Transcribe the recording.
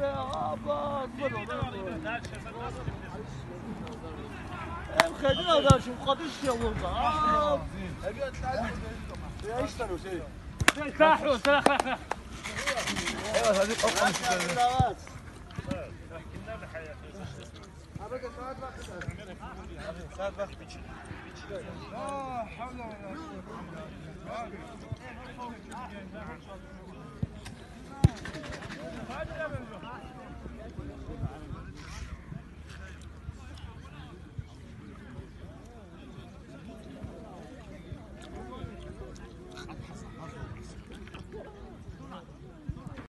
خلينا هذا شو قديش يا ولد ايش صاروا شيء ساحوا ساحوا ايوه هذه قطعه ساعات وقت لا حول ولا قوه